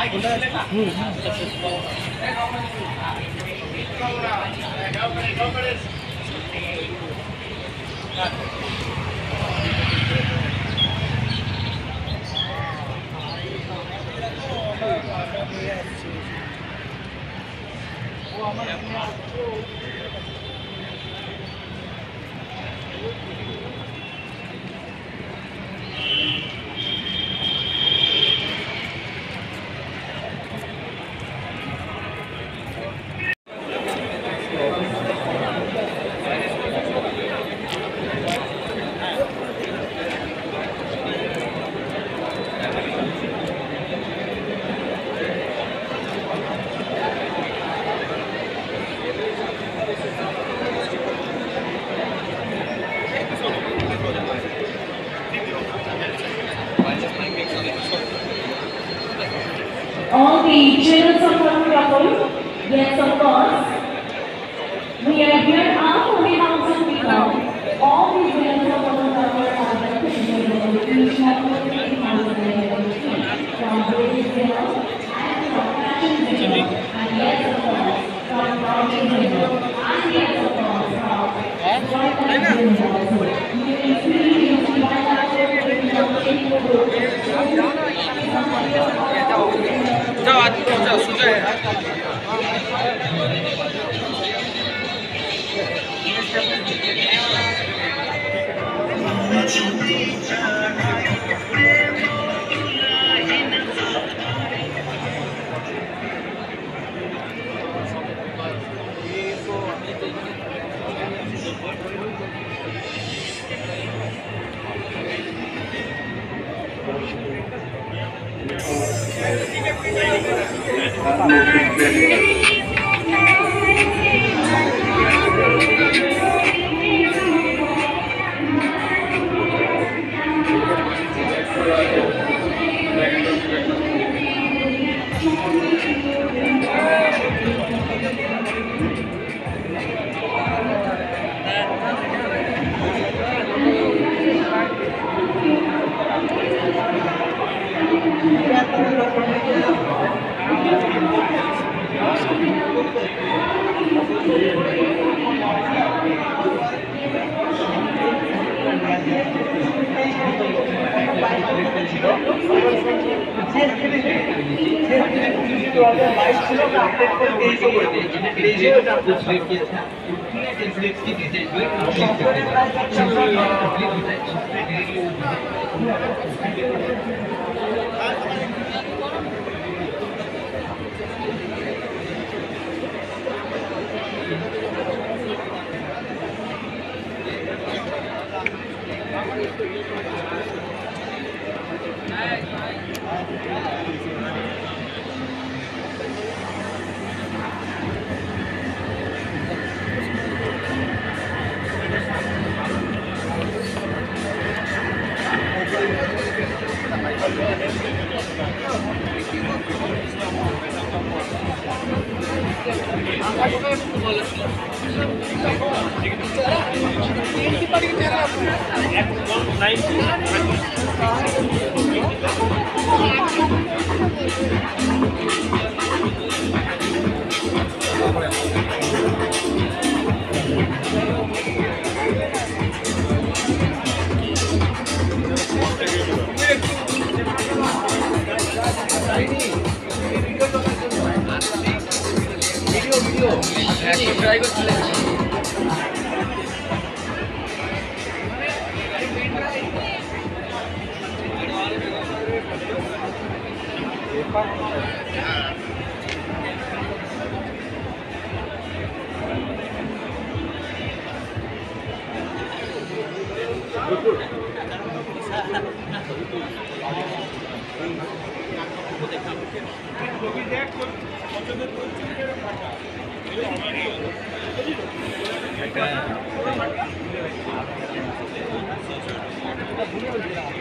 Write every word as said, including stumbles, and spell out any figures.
All the children of photography, yes of course. We are here now for the house of people. All the children of photography are represented each have to take house of from British Zero and from Fashion Zero. And yes of course, from Brownie Zero. And yes of course, from White Zero also. You can see the White House जाओ आदमी को जाओ सुजा है Okay.